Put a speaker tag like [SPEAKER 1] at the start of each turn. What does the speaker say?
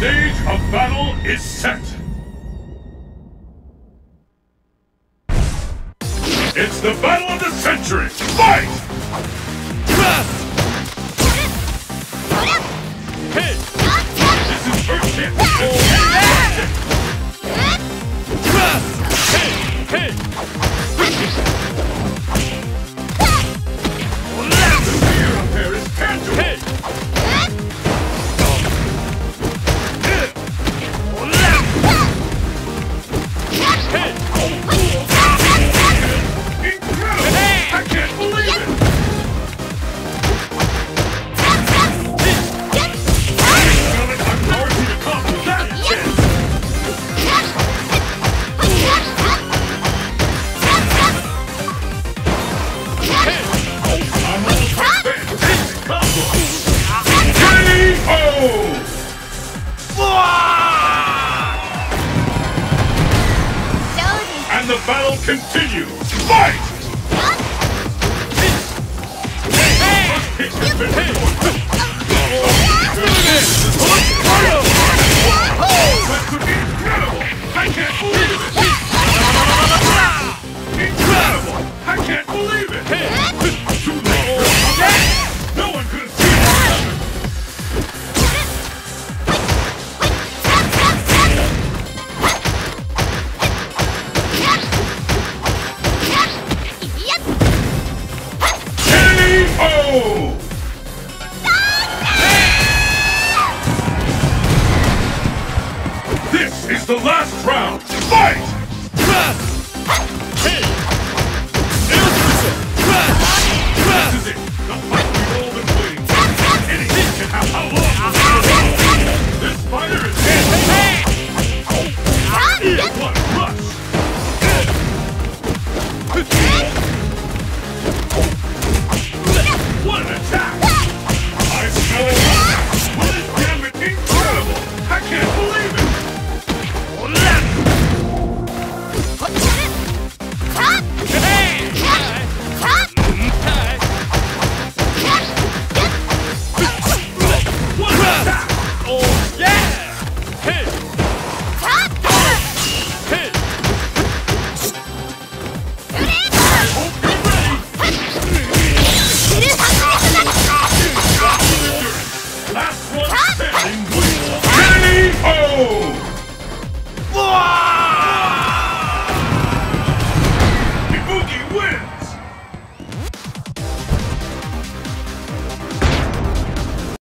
[SPEAKER 1] stage of battle is set! It's the battle of the century! Fight!
[SPEAKER 2] Hey!
[SPEAKER 1] This is first hit!
[SPEAKER 2] Hey!
[SPEAKER 1] The fear up there is tangible!
[SPEAKER 2] Hey!
[SPEAKER 1] Incredible! I can't believe it! I'm powerful to accomplish that intent! I'm on the fantastic combo! K.O. And the battle continues! Fight! First hit has been recorded. That could be incredible! I can't believe it! Incredible! I can't believe it! Too late! No one could have seen it coming! K.O. This is the last round! Fight! This is it! The fight we've all been waiting for! Anything can happen! How long? This fighter is in! What a rush! What an attack! I smell it! What is damn it incredible! I can't believe it! What an attack!
[SPEAKER 2] Oh, yeah! Hey! Hey!
[SPEAKER 1] Hope you're ready! Last one standing wins! K.O. Ibuki wins!